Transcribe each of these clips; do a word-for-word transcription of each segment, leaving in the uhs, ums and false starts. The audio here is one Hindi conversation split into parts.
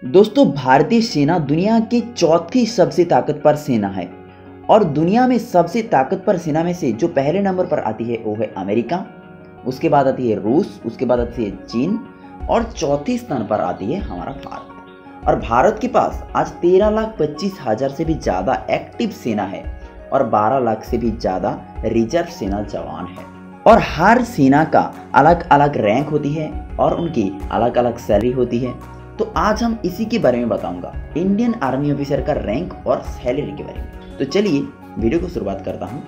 दोस्तों, भारतीय सेना दुनिया की चौथी सबसे ताकतवर सेना है और दुनिया में सबसे ताकतवर सेना में से जो पहले नंबर पर आती है वो है अमेरिका, उसके बाद आती है रूस, उसके बाद आती है चीन और चौथी स्थान पर आती है हमारा भारत। और भारत के पास आज तेरह लाख पच्चीस हजार से भी ज़्यादा एक्टिव सेना है और बारह लाख से भी ज़्यादा रिजर्व सेना जवान है। और हर सेना का अलग अलग रैंक होती है और उनकी अलग अलग सैलरी होती है। तो आज हम इसी के बारे में बताऊंगा, इंडियन आर्मी ऑफिसर का रैंक और सैलरी के बारे में। तो चलिए वीडियो को शुरुआत करता हूं।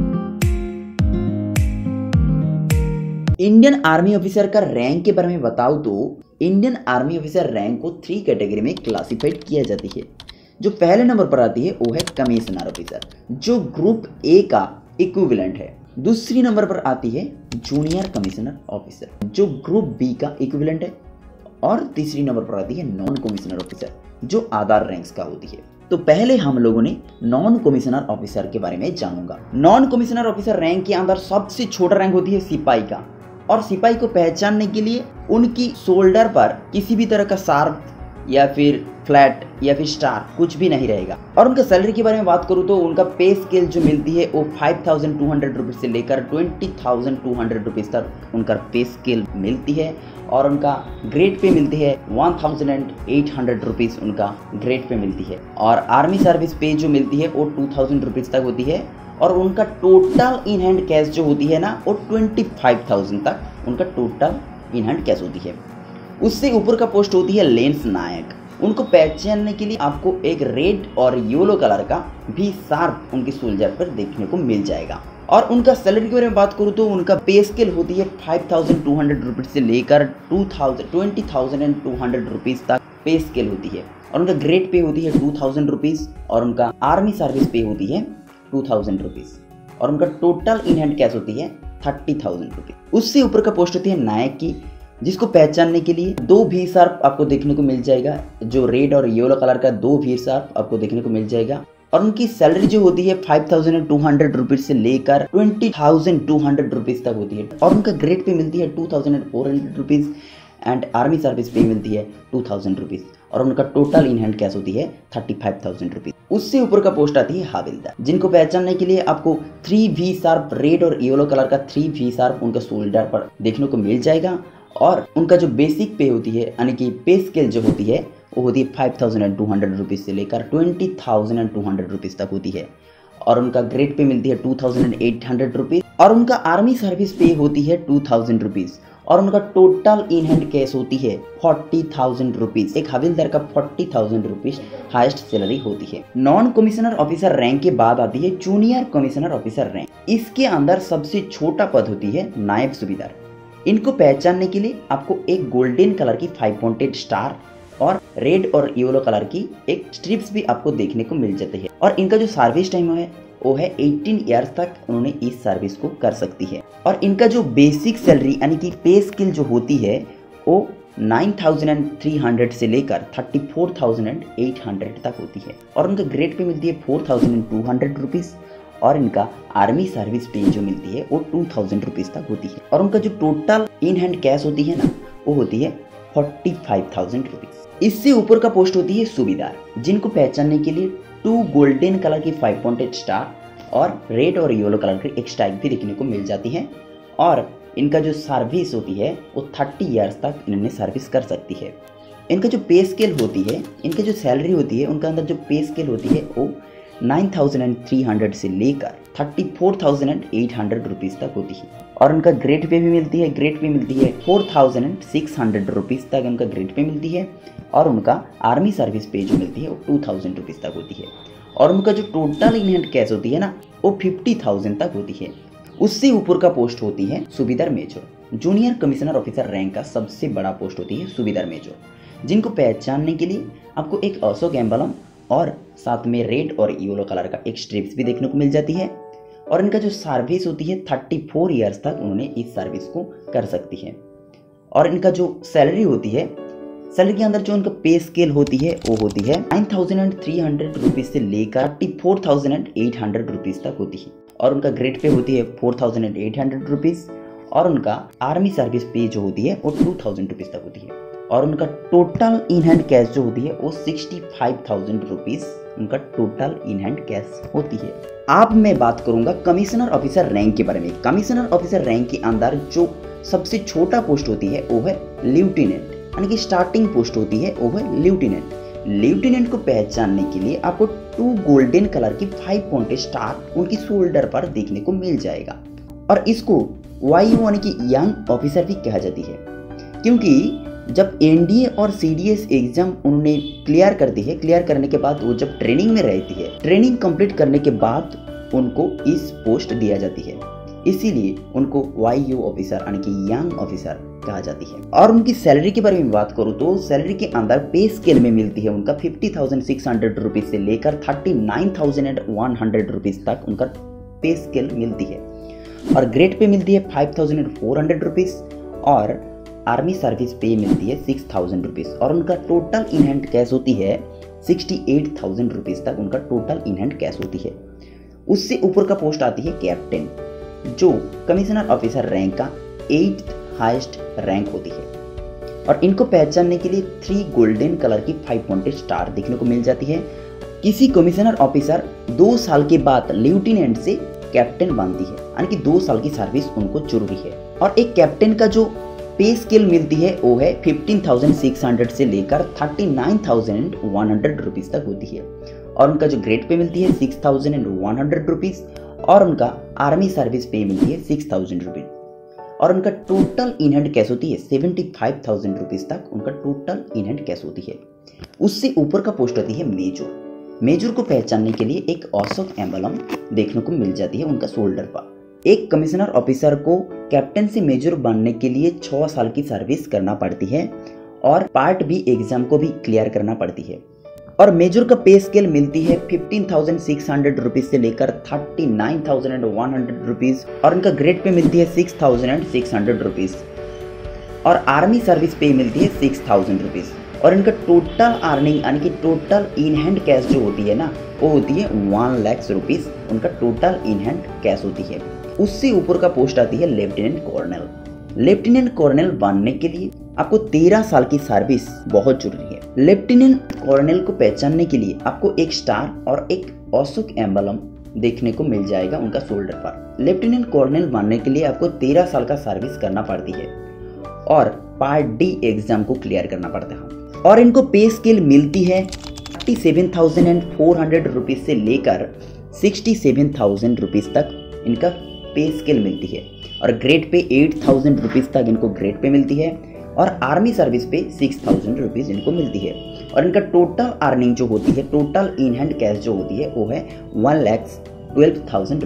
इंडियन आर्मी ऑफिसर का रैंक के बारे में बताऊं तो इंडियन आर्मी ऑफिसर रैंक को थ्री कैटेगरी में क्लासिफाइड किया जाती है। जो पहले नंबर पर आती है वो है कमिश्नर ऑफिसर, जो ग्रुप ए का इक्विवेलेंट है। दूसरी नंबर पर आती है जूनियर कमिश्नर ऑफिसर, जो ग्रुप बी का इक्विवेलेंट है। और तीसरी नंबर पर आती है नॉन कमिश्नर ऑफिसर, जो आधार रैंक्स का होती है। तो पहले हम लोगों ने नॉन कमिश्नर ऑफिसर के बारे में जानूंगा। नॉन कमिश्नर ऑफिसर रैंक के अंदर सबसे छोटा रैंक होती है सिपाही का, और सिपाही को पहचानने के लिए उनकी शोल्डर पर किसी भी तरह का शार्प या फिर फ्लैट या फिर स्टार कुछ भी नहीं रहेगा। और उनका सैलरी के बारे में बात करूँ तो उनका पे स्केल जो मिलती है वो five thousand two hundred rupees से लेकर twenty thousand two hundred rupees तक उनका पे स्केल मिलती है। और उनका ग्रेड पे मिलती है one thousand eight hundred rupees उनका ग्रेड पे मिलती है। और आर्मी सर्विस पे जो मिलती है वो टू थाउजेंड रुपीज़ तक होती है। और उनका टोटल इन हैंड कैश जो होती है ना वो ट्वेंटी फाइव थाउजेंड तक उनका टोटल इन हैंड कैश होती है। उससे ऊपर का पोस्ट होती है लेंस नायक। उनको पहचानने के लिए आपको एक रेड और येलो कलर का भी शार्प उनके सोल्जर पर देखने को मिल जाएगा। और उनका सैलरी के बारे में बात करूँ तो उनका पे स्केल होती है five thousand two hundred rupees से लेकर two thousand twenty thousand and two hundred rupees तक पे स्केल होती है। और उनका ग्रेड पे होती है टू थाउजेंड रुपीज़ और उनका आर्मी सर्विस पे होती है टू थाउजेंड रुपीज़ और उनका टोटल इन हैंड कैश होती है थर्टी थाउजेंड रुपीज़। उससे ऊपर का पोस्ट होती है नायक की, जिसको पहचानने के लिए दो भी शार्प आपको देखने को मिल जाएगा, जो रेड और येलो कलर का दो भी शार्प आपको देखने को मिल जाएगा। और उनकी सैलरी जो होती है five thousand two hundred rupees से लेकर twenty thousand two hundred rupees तक होती है। और उनका ग्रेड पे मिलती है two thousand four hundred rupees and army service pay मिलती है टू थाउजेंड रुपीज़ और उनका टोटल इन हैंड कैश होती है थर्टी फाइव थाउजेंड रुपीज़। उससे ऊपर का पोस्ट आती है हवलदार, जिनको पहचानने के लिए आपको थ्री वी शार्प रेड और येलो कलर का थ्री वी शार्प उनका शोल्डर पर देखने को मिल जाएगा। और उनका जो बेसिक पे होती है यानी कि पे स्केल जो होती है वो होती है five thousand and two hundred rupees से लेकर twenty thousand and two hundred rupees तक होती है। और उनका ग्रेड पे मिलती है two thousand and eight hundred rupees और उनका आर्मी सर्विस पे होती है टू थाउजेंड रुपीज़ और उनका टोटल इन हैंड कैश होती है फोर्टी थाउजेंड रुपीज़। एक हवलदार का forty thousand rupees highest salary होती है। नॉन कमिश्नर ऑफिसर रैंक के बाद आती है जूनियर कमिश्नर ऑफिसर रैंक। इसके अंदर सबसे छोटा पद होती है नायब सूबेदार। इनको पहचानने के लिए आपको एक गोल्डन कलर की फाइव पॉइंटेड स्टार और रेड और येलो कलर की एक स्ट्रिप्स भी आपको देखने को मिल जाती है। और इनका जो सर्विस टाइम है वो है एटीन इयर्स तक उन्होंने इस सर्विस को कर सकती है। और इनका जो बेसिक सैलरी यानी कि पे स्केल जो होती है वो नाइन थाउजेंड थ्री हंड्रेड से लेकर thirty four thousand eight hundred तक होती है। और उनका ग्रेड पे मिलती है four thousand two hundred rupees और इनका आर्मी सर्विस पे जो मिलती है वो टू थाउजेंड रुपीज़ तक होती है। और उनका जो टोटल इन हैंड कैश होती है ना वो होती है फोर्टी फाइव थाउजेंड रुपीज़। इससे ऊपर का पोस्ट होती है सूबेदार, जिनको पहचानने के लिए टू गोल्डन कलर की फाइव पॉइंटेड स्टार और रेड और येलो कलर की एक स्ट्राइक भी देखने को मिल जाती है। और इनका जो सर्विस होती है वो थर्टी ईयर्स तक इन्होंने सर्विस कर सकती है। इनका जो पे स्केल होती है, इनका जो सैलरी होती है, उनका अंदर जो पे स्केल होती है वो नाइन थाउजेंड थ्री हंड्रेड से लेकर thirty four thousand eight hundred rupees तक होती है। और उनका ग्रेड पे भी मिलती है, ग्रेड पे मिलती है four thousand six hundred rupees तक उनका ग्रेड पे मिलती है। और उनका आर्मी सर्विस पे जो मिलती है वो टू थाउजेंड रुपीज़ तक होती है। और उनका जो टोटल इन हैंड कैश होती है ना वो फिफ्टी थाउजेंड तक होती है। उससे ऊपर का पोस्ट होती है subedar major. Junior commissioner officer rank का सबसे बड़ा पोस्ट होती है सूबेदार मेजर, जिनको पहचानने के लिए आपको एक अशोक एम्बलम और साथ में रेड और येलो कलर का एक स्ट्रिप्स भी देखने को मिल जाती है। और इनका जो सर्विस होती है थर्टी फोर ईयर्स तक उन्होंने इस सर्विस को कर सकती है। और इनका जो सैलरी होती है, सैलरी के अंदर जो इनका पे स्केल होती है वो होती है nine thousand three hundred rupees से लेकर thirty four thousand eight hundred rupees तक होती है। और उनका ग्रेड पे होती है four thousand eight hundred rupees और उनका आर्मी सर्विस पे जो होती है वो टू थाउजेंड रुपीज़ तक होती है। और उनका टोटल इन हैंड कैश जो होती है वो सिक्सटी फाइव थाउजेंड रुपीज़ उनका टोटल इन हैंड कैश होती है। अब मैं बात करूंगा कमिश्नर ऑफिसर रैंक के बारे में। कमिश्नर ऑफिसर रैंक के अंदर जो सबसे छोटा पोस्ट होती है वो है लेफ्टिनेंट, यानी कि स्टार्टिंग पोस्ट होती है वो है लेफ्टिनेंट। लेफ्टिनेंट को पहचानने के लिए आपको टू गोल्डन कलर की फाइव पॉइंटेड स्टार उनकी शोल्डर पर देखने को मिल जाएगा, और इसको वाई यानी कि यंग ऑफिसर भी कहा जाती है, क्योंकि जब एनडीए और सीडीएस एग्जाम उन्होंने क्लियर करती है, क्लियर करने के बाद वो जब ट्रेनिंग में रहती है, ट्रेनिंग कंप्लीट करने के बाद उनको इस पोस्ट दिया जाती है, इसीलिए उनको वाई यू ऑफिसर यानी कि यंग ऑफिसर कहा जाती है। और उनकी सैलरी के बारे में बात करूँ तो सैलरी के अंदर पे स्केल में मिलती है उनका fifty thousand six hundred rupees से लेकर thirty nine thousand one hundred rupees तक उनका पे स्केल मिलती है, और ग्रेड पे मिलती है five thousand four hundred rupees, और आर्मी सर्विस पे मिलती है सिक्स थाउजेंड रुपीज, और उनका टोटल इन हैंड कैश होती है सिक्सटी एट थाउजेंड रुपीज तक उनका टोटल इन हैंड कैश होती है। उससे ऊपर का पोस्ट आती है कैप्टन, जो कमिश्नर ऑफिसर रैंक का एट्थ हाईएस्ट रैंक होती है, और इनको पहचानने के लिए थ्री गोल्डन कलर की फाइव पॉइंटेड स्टार देखने को मिल जाती है। किसी कमिश्नर ऑफिसर दो साल के बाद लेफ्टिनेंट से कैप्टन बनती है, यानी कि दो साल की सर्विस उनको जरूरी है। और एक कैप्टन का जो पे स्केल मिलती है वो है फिफ्टीन थाउजेंड सिक्स हंड्रेड से लेकर thirty nine thousand one hundred rupees तक होती है, और उनका जो ग्रेड पे मिलती है six thousand one hundred rupees, और उनका आर्मी सर्विस पे मिलती है सिक्स थाउजेंड रुपीज, और उनका टोटल इन हैंड कैश होती है सेवेंटी फाइव थाउजेंड रुपीज तक उनका टोटल इन हैंड कैश होती है। उससे ऊपर का पोस्ट होती है मेजर। मेजर को पहचानने के लिए एक अशोक एम्बलम देखने को मिल जाती है उनका शोल्डर पर। एक कमिश्नर ऑफिसर को कैप्टन से मेजर बनने के लिए छह साल की सर्विस करना पड़ती है, और पार्ट बी एग्जाम को भी क्लियर करना पड़ती है। और मेजर का पे स्केल मिलती है fifteen thousand six hundred rupees से लेकर thirty nine thousand one hundred rupees, और उनका ग्रेड पे मिलती है six thousand six hundred rupees, और आर्मी सर्विस पे मिलती है सिक्स थाउजेंड रुपीज, और इनका टोटल अर्निंग यानी कि टोटल इन हैंड कैश जो होती है ना वो होती है वन लैक्स रुपीज उनका टोटल इन हैंड कैश होती है। उससे ऊपर का पोस्ट आती है लेफ्टिनेंट कर्नल। लेफ्टिनेंट कर्नल बनने के लिए आपको तेरह साल की सर्विस बहुत जरूरी है। लेफ्टिनेंट कर्नल को पहचानने के लिए आपको एक स्टार और एक अशोक एम्बलम देखने को मिल जाएगा उनका शोल्डर पर। लेफ्टिनेंट कर्नल बनने के लिए आपको तेरह साल का सर्विस करना पड़ती है, और पार्ट डी एग्जाम को क्लियर करना पड़ता है, और इनको पे स्केल मिलती है thirty seven thousand four hundred rupees से लेकर सिक्सटी सेवन थाउजेंड रुपीज तक इनका पे स्केल मिलती है, और grade pay eight thousand rupees तक इनको ग्रेड पे मिलती है, और army service pay six thousand rupees इनको मिलती है, और इनका टोटल अर्निंग जो होती है, टोटल इन हैंड कैश जो होती है वो है one lakhs twelve thousand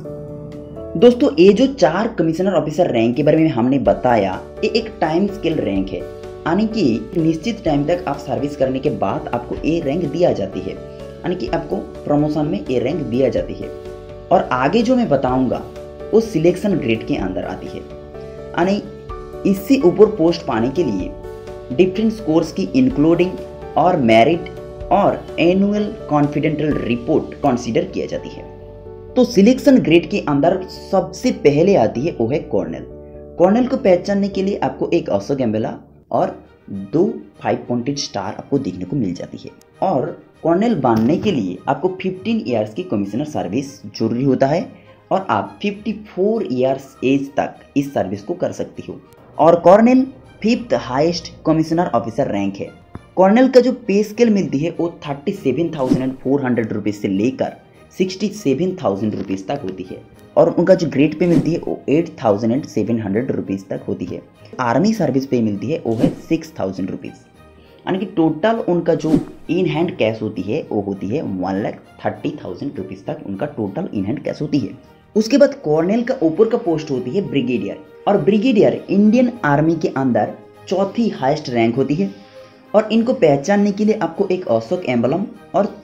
rupees. दोस्तों ये जो चार कमिश्नर ऑफिसर रैंक के बारे में हमने बताया, ये एक टाइम स्केल रैंक है, यानी कि निश्चित टाइम तक आप सर्विस करने के बाद आपको ए रैंक दिया जाती है, यानी कि आपको प्रमोशन में ए रैंक दिया जाती है। और आगे जो मैं बताऊंगा वो सिलेक्शन ग्रेड के अंदर आती है, यानी इससे ऊपर पोस्ट पाने के लिए डिफरेंट स्कोर्स की इंक्लूडिंग और मेरिट और एनुअल कॉन्फिडेंशियल रिपोर्ट कंसीडर किया जाती है। तो सिलेक्शन ग्रेड के अंदर सबसे पहले आती है वो है कर्नल। कर्नल को पहचानने के लिए आपको एक अशोक एम्बेला और दो फाइव पॉइंटेड स्टार आपको देखने को मिल जाती है, और कर्नल बनने के लिए आपको फिफ्टीन इयर्स की कमिश्नर सर्विस जरूरी होता है, और आप फिफ्टी फोर इयर्स एज तक इस सर्विस को कर सकती हो। और colonel fifth highest commissioner officer rank है। कर्नल का जो पे स्केल मिलती है वो thirty seven thousand four hundred rupees से लेकर सिक्सटी सेवन थाउजेंड रुपीज तक होती है, और उनका जो ग्रेड पे मिलती है वो eight thousand seven hundred rupees तक होती है। आर्मी सर्विस पे मिलती है वो है सिक्स थाउजेंड रुपीज, यानी कि टोटल उनका जो इन हैंड कैश होती है वो होती है one lakh thirty thousand rupees तक उनका टोटल इन हैंड कैश होती है। उसके बाद कर्नल का ऊपर का पोस्ट होती है ब्रिगेडियर, और ब्रिगेडियर इंडियन आर्मी के अंदर चौथी हाईएस्ट रैंक होती है, और इनको पहचानने के लिए आपको एक अशोक एम्बलम और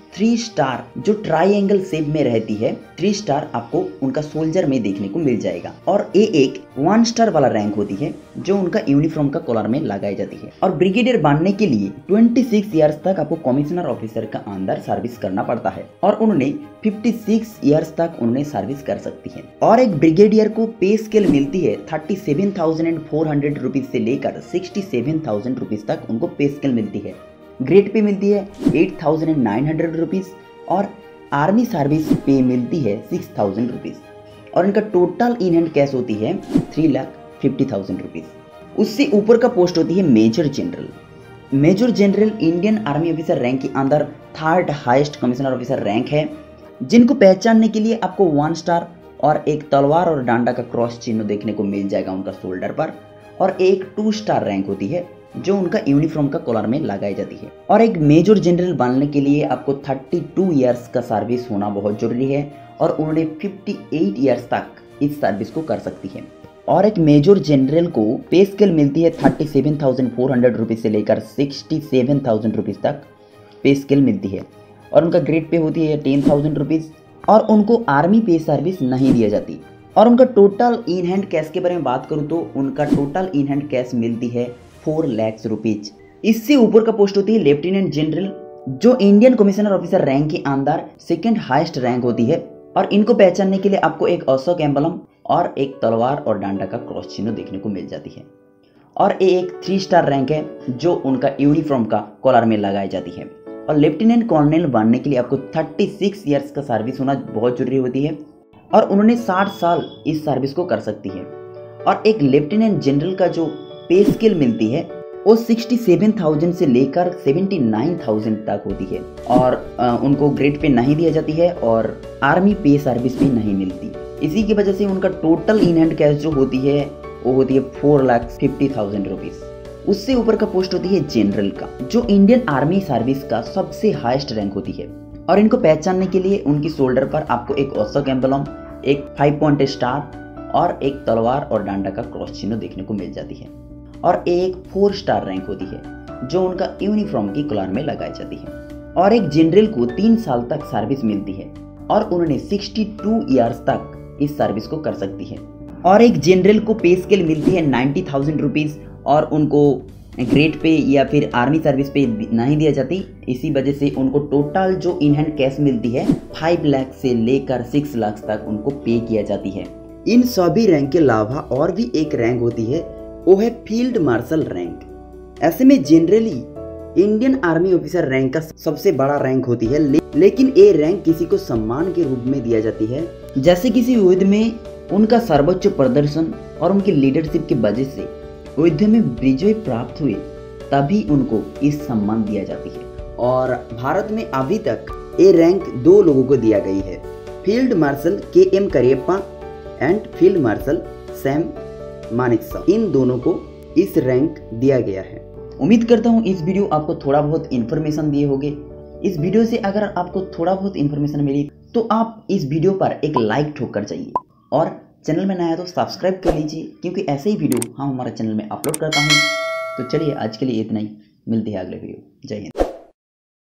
थ्री स्टार जो ट्राइंगल शेप में रहती है, थ्री स्टार आपको उनका सोल्जर में देखने को मिल जाएगा। और ए एक वन स्टार वाला रैंक होती है जो उनका यूनिफॉर्म का कॉलर में लगाई जाती है। और ब्रिगेडियर बनने के लिए छब्बीस इयर्स तक आपको कमिश्नर ऑफिसर का अंदर सर्विस करना पड़ता है और उन्होंने छप्पन इयर्स तक उन्होंने सर्विस कर सकती है। और एक ब्रिगेडियर को पे स्केल मिलती है thirty seven thousand four hundred rupees से लेकर सिक्सटी सेवन थाउजेंड रुपीज तक उनको पे स्केल मिलती है। ग्रेड पे मिलती है eight thousand nine hundred rupees और आर्मी सर्विस पे मिलती है सिक्स थाउजेंड रुपीज। और इनका टोटल इन हैंड कैश होती है three lakh fifty thousand rupees. उससे ऊपर का पोस्ट होती है major general. Major general Indian army officer rank के अंदर third highest commissioner officer rank है, जिनको पहचानने के लिए आपको वन स्टार और एक तलवार और डांडा का क्रॉस चिन्ह देखने को मिल जाएगा उनका शोल्डर पर। और एक टू स्टार रैंक होती है जो उनका यूनिफॉर्म का कॉलर में लगाई जाती है। और एक मेजर जनरल बनने के लिए आपको थर्टी टू इयर्स का सर्विस होना बहुत जरूरी है और उन्होंने फिफ्टी एट इयर्स तक इस सर्विस को कर सकती है। और एक मेजर जनरल को पे स्केल मिलती है thirty seven thousand four hundred rupees से लेकर सिक्सटी सेवन थाउजेंड रुपीज तक पे स्केल मिलती है। और उनका ग्रेड पे होती है टेन थाउजेंड रुपीज और उनको आर्मी पे सर्विस नहीं दिया जाती। और उनका टोटल इन हैंड कैश के बारे में बात करूं तो उनका टोटल इन हैंड कैश मिलती है फोर लैक्स रुपीज। इससे ऊपर का पोस्ट होती है लेफ्टिनेंट जनरल, जो इंडियन कमिश्नर ऑफिसर रैंक के अंदर सेकंड हाईएस्ट रैंक होती है। और इनको पहचानने के लिए आपको एक अशोक एम्बलम और एक तलवार और डांडा का क्रॉस चिन्ह देखने को मिल जाती है। और ये एक थ्री स्टार रैंक है जो उनका यूनिफॉर्म का कॉलर में लगाई जाती है। और लेफ्टिनेंट कर्नल बनने के लिए आपको थर्टी सिक्स इयर्स का सर्विस होना बहुत जरूरी होती है और उन्होंने साठ साल इस सर्विस को कर सकती है। और एक लेफ्टिनेंट जनरल का जो पे स्केल मिलती है वो सिक्सटी सेवन थाउजेंड से लेकर सेवेंटी नाइन थाउजेंड तक होती है। और आ, उनको ग्रेड पे नहीं दिया जाती है और आर्मी पे सर्विस भी नहीं मिलती। इसी की वजह से उनका टोटल इन हैंड कैश जो होती है वो होती है four lakh fifty thousand rupees. उससे ऊपर का पोस्ट होती है जनरल का, जो इंडियन आर्मी सर्विस का सबसे हाईएस्ट रैंक होती है। और इनको पहचानने के लिए उनकी शोल्डर पर आपको एक अशोक एम्बलम, एक फाइव पॉइंट स्टार और एक तलवार और डांडा का क्रॉस चिन्ह देखने को मिल जाती है। और एक फोर स्टार रैंक होती है जो उनका यूनिफॉर्म की कॉलर में लगाई जाती है। और एक जनरल को तीन साल तक सर्विस मिलती है और उन्होंने सिक्सटी टू इयर्स तक इस सर्विस को कर सकती है। और एक जनरल को पे स्केल मिलती है नाइन्टी थाउजेंड रुपीज और उनको ग्रेड पे या फिर आर्मी सर्विस पे नहीं दिया जाती। इसी वजह से उनको टोटल जो इन हैंड कैश मिलती है फाइव लाख से लेकर सिक्स लाख तक उनको पे किया जाती है। इन सभी रैंक के अलावा और भी एक रैंक होती है, वो है फील्ड मार्शल रैंक। ऐसे में generally Indian army officer rank का सबसे बड़ा रैंक होती है, ले, लेकिन ये रैंक किसी को सम्मान के रूप में दिया जाती है। जैसे किसी युद्ध में उनका सर्वोच्च प्रदर्शन और उनकी लीडरशिप की वजह से युद्ध में विजय प्राप्त हुए तभी उनको इस सम्मान दिया जाती है। और भारत में अभी तक ये रैंक दो लोगों को दिया गई है, field marshal K M Cariappa and field marshal Sam Manekshaw. इन दोनों को इस रैंक दिया गया है। उम्मीद करता हूँ इस वीडियो आपको थोड़ा बहुत इन्फॉर्मेशन दिए होंगे। इस वीडियो से अगर आपको थोड़ा बहुत इन्फॉर्मेशन मिली तो आप इस वीडियो पर एक लाइक ठोक कर जाइए और चैनल में नया है तो सब्सक्राइब कर लीजिए, क्योंकि ऐसे ही वीडियो हम हमारे चैनल में अपलोड करता हूँ। तो चलिए आज के लिए इतना ही, मिलते हैं अगले वीडियो। जय हिंद।